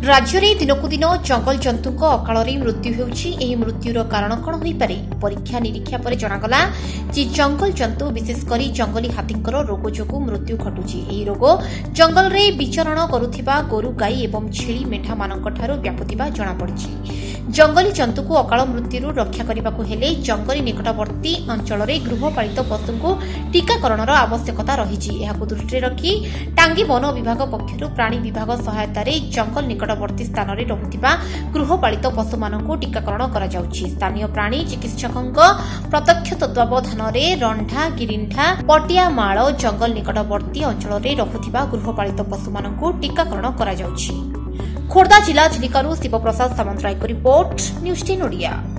राज्य में दिनकू दिन जंगल जंतु अकाल मृत्यु होउछि। मृत्युर कारण कौन हो पारे? परीक्षा निरीक्षा पर जनागला जे जंगल जंतु विशेषकर जंगली हाथींकर रोग जोगु मृत्यु घटुछि। एही रोग जंगल रे विचरण करुथिबा गोरु गाई एवं छेली मेढा मानक ठारू व्यापुथिबा जणा पड़िछि। जंगली जंतु को अकाल मृत्यु रक्षा करने हेले जंगली निकटवर्ती अंचल में गृहपालित पशु को टीकाकरण आवश्यकता रही। दृष्टि रखी टांगी वन विभाग पक्षर प्राणी विभाग सहायता जंगल निकटवर्ती स्थान में रहुथिबा गृहपालित पशु मानक टीकाकरण करा जाउछि। स्थानीय प्राणी चिकित्सकों प्रत्यक्ष तत्वावधान में रंढा गिरिंढा पटियामाल जंगल निकटवर्ती अंचल में रहुथिबा गृहपालित पशु मानक टीकाकरण करा जाउछि। खोर्धा जिला चिलिकारू शिवप्रसाद सामंतराय को रिपोर्ट न्यूज 10 ओडिया।